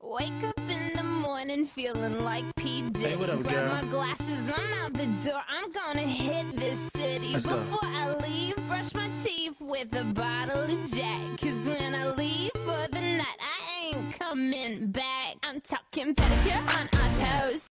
Wake up in the morning feeling like P. Diddy. Hey, what up, Grab girl? my glasses, I'm out the door. I'm gonna hit this city. Let's go. Before I leave, brush my teeth with a bottle of Jack. Cause when I leave for the night, I ain't coming back. I'm talking pedicure on our toes.